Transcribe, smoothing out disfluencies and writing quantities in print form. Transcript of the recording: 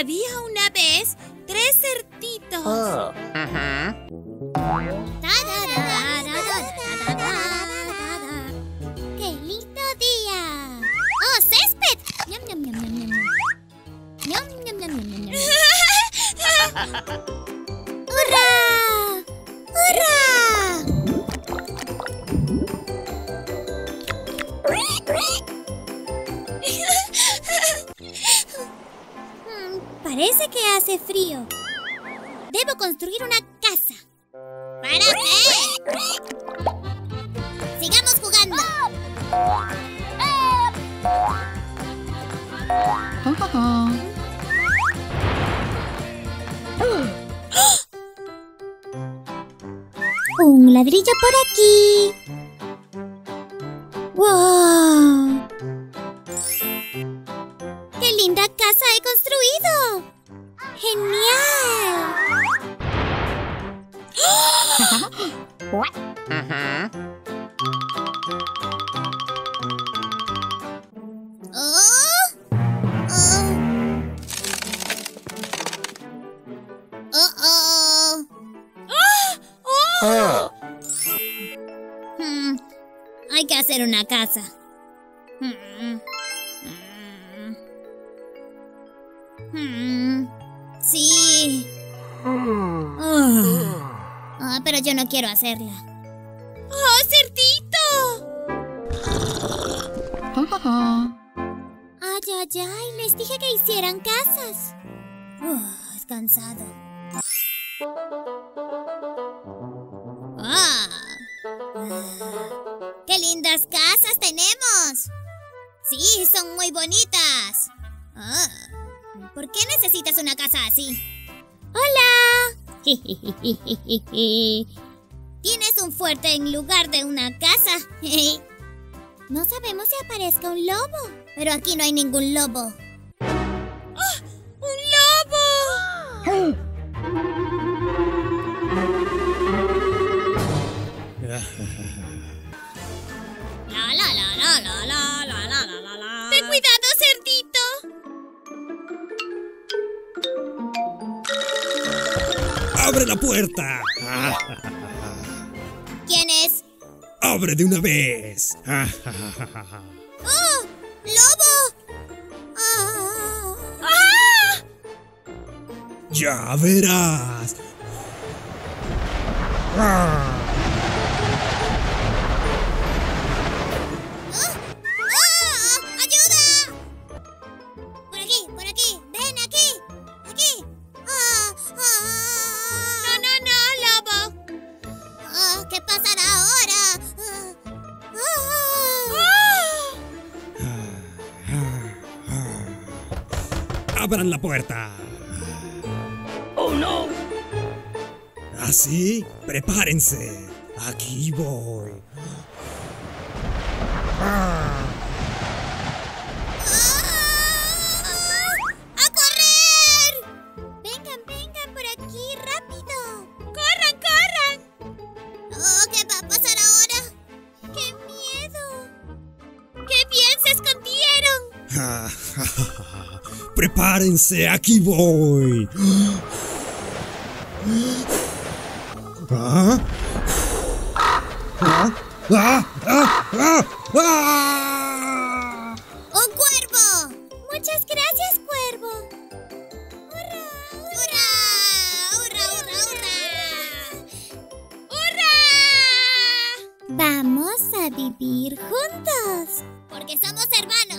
Había una vez 3 cerditos. ¡Qué lindo día! ¡Oh, césped! ¡Ñam, ñam, ñam, ñam, ñam! ¡Ñam, ñam, ñam, ñam, ñam! ¡Hurra! ¡Hurra! Parece que hace frío. Debo construir una casa. ¿Para qué? ¡Sigamos jugando! Un ladrillo por aquí. ¡Wow! ¡Qué linda casa he construido! ¡Genial! Hay que hacer una casa. Sí. Pero yo no quiero hacerla. ¡Oh, cerdito! Ay, ay, ay, les dije que hicieran casas. Es cansado. ¡Qué lindas casas tenemos! Sí, son muy bonitas. ¿Por qué necesitas una casa así? ¡Hola! Tienes un fuerte en lugar de una casa. No sabemos si aparezca un lobo. Pero aquí no hay ningún lobo. ¡Oh! ¡Un lobo! ¡Ten cuidado, cerdito! ¡Abre la puerta! ¿Quién es? ¡Abre de una vez! ¡Oh! ¡Lobo! ¡Ya verás! ¡Ayuda! Por aquí, ven aquí, aquí. No, lobo. ¿Qué pasará ahora? ¡Abran la puerta! ¡Oh, no! ¿Así? ¡Prepárense! ¡Aquí voy! ¡A correr! Vengan por aquí, rápido. ¡Corran! ¿Qué va a pasar ahora? ¡Qué miedo! ¡Qué bien se escondieron! ¡Prepárense! ¡Aquí voy! ¡Un cuervo! ¡Muchas gracias, cuervo! ¡Hurra! ¡Hurra! ¡Hurra, hurra, hurra! ¡Hurra! Vamos a vivir juntos. Porque somos hermanos.